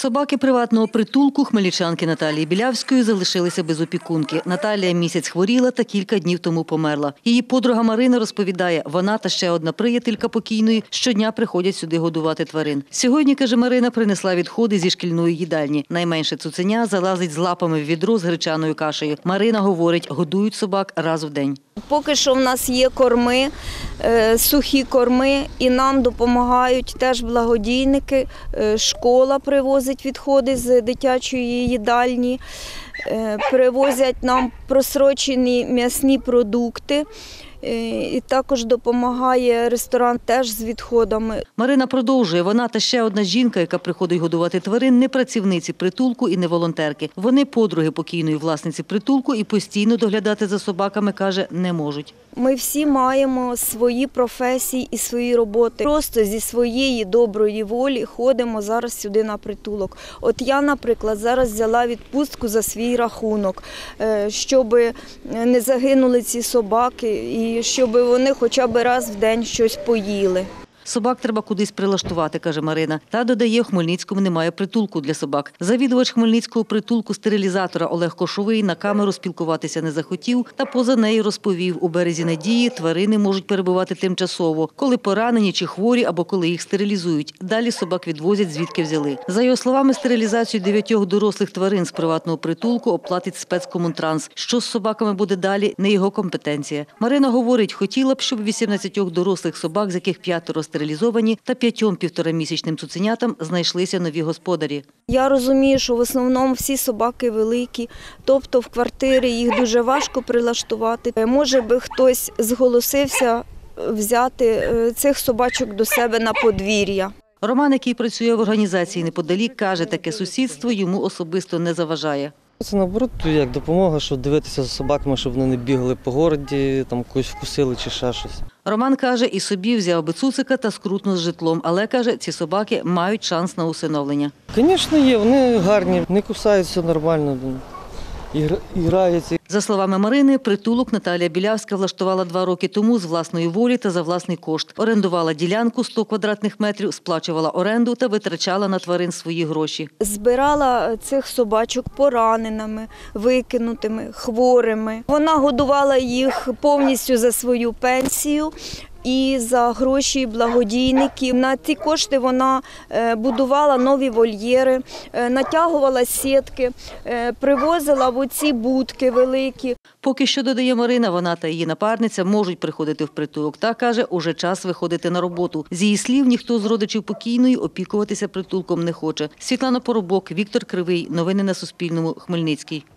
Собаки приватного притулку хмельничанки Наталії Білявської залишилися без опікунки. Наталія місяць хворіла та кілька днів тому померла. Її подруга Марина розповідає, вона та ще одна приятелька покійної щодня приходять сюди годувати тварин. Сьогодні, каже Марина, принесла відходи зі шкільної їдальні. Найменше цуценя залазить з лапами в відро з гречаною кашею. Марина говорить, годують собак раз в день. Поки що в нас є корми, сухі корми, і нам допомагають теж благодійники. Школа привозить відходи з дитячої їдальні, привозять нам просрочені м'ясні продукти. І також допомагає ресторан теж з відходами. Марина продовжує, вона та ще одна жінка, яка приходить годувати тварин, не працівниці притулку і не волонтерки. Вони подруги покійної власниці притулку і постійно доглядати за собаками, каже, не можуть. Ми всі маємо свої професії і свої роботи. Просто зі своєї доброї волі ходимо зараз сюди на притулок. От я, наприклад, зараз взяла відпустку за свій рахунок, щоб не загинули ці собаки і щоб вони хоча б раз в день щось поїли. Собак треба кудись прилаштувати, каже Марина. Та додає, в Хмельницькому немає притулку для собак. Завідувач Хмельницького притулку стерилізатора Олег Кошовий на камеру спілкуватися не захотів, та поза нею розповів, у березі Надії тварини можуть перебувати тимчасово, коли поранені чи хворі або коли їх стерилізують. Далі собак відвозять, звідки взяли. За його словами, стерилізацію 9 дорослих тварин з приватного притулку оплатить спецкомунтранс. Що з собаками буде далі, не його компетенція. Марина говорить, хотіла б, щоб 18 дорослих собак, з яких 5 стерилізовані, та 5 півторамісячним цуценятам знайшлися нові господарі. Я розумію, що в основному всі собаки великі, тобто в квартирі їх дуже важко прилаштувати. Може би хтось зголосився взяти цих собачок до себе на подвір'я. Роман, який працює в організації неподалік, каже, таке сусідство йому особисто не заважає. Це, наоборот, як допомога, щоб дивитися за собаками, щоб вони не бігали по городі, там когось вкусили чи ще щось. Роман каже, і собі взяв би цуцика та скрутно з житлом, але, каже, ці собаки мають шанс на усиновлення. Звісно, є, вони гарні, не кусаються нормально, і граються. За словами Марини, притулок Наталія Білявська влаштувала 2 роки тому з власної волі та за власний кошт. Орендувала ділянку 100 квадратних метрів, сплачувала оренду та витрачала на тварин свої гроші. Збирала цих собачок пораненими, викинутими, хворими. Вона годувала їх повністю за свою пенсію і за гроші благодійників. На ці кошти вона будувала нові вольєри, натягувала сітки, привозила в оці будки великі. Поки що, додає Марина, вона та її напарниця можуть приходити в притулок. Та, каже, уже час виходити на роботу. З її слів, ніхто з родичів покійної опікуватися притулком не хоче. Світлана Поробок, Віктор Кривий. Новини на Суспільному. Хмельницький.